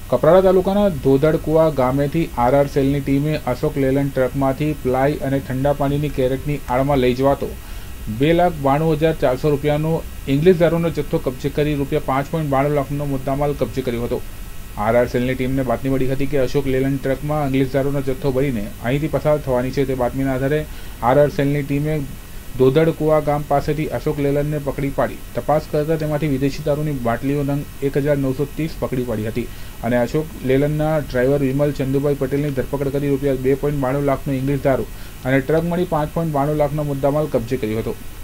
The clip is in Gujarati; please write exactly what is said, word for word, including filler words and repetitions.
કપરાડા તાલુકાના ધોધડકુવા ગામેથી આરઆર સેલની ટીમે અશોક લેલન્ડ ટ્રકમાંથી પ્લાય અને ઠંડા પાણીની કેરેટની આડમાં લઈ જવાતો બે લાખ બાણું હજાર ચારસો રૂપિયાનો ઇંગ્લિશ દારૂનો જથ્થો કબજે કરી રૂપિયા પાંચ પોઈન્ટ બાણું લાખનો મુદ્દામાલ કબજે કર્યો હતો. આરઆર સેલની ટીમને બાતમી મળી હતી કે અશોક લેલન્ડ ટ્રકમાં ઇંગ્લિશ દારૂનો જથ્થો ભરીને અહીંથી પસાર થવાની છે. તે બાતમીના આધારે આરઆર સેલની ટીમે ધોધડકુવા ગામ પાસેથી અશોક લેલન્ડને પકડી પાડી તપાસ કરતા તેમાંથી વિદેશી દારૂની બાટલીઓ નંગ એક હજાર નવસો ત્રીસ પકડી પાડી હતી અને અશોક લેલન્ડના ડ્રાઈવર વિમલ ચંદુભાઈ પટેલની ધરપકડ કરી રૂપિયા બે પોઈન્ટ બાણું લાખનો ઇંગ્લિશ દારૂ અને ટ્રક મળી પાંચ પોઈન્ટ બાણું લાખનો મુદ્દામાલ કબજે કર્યો હતો.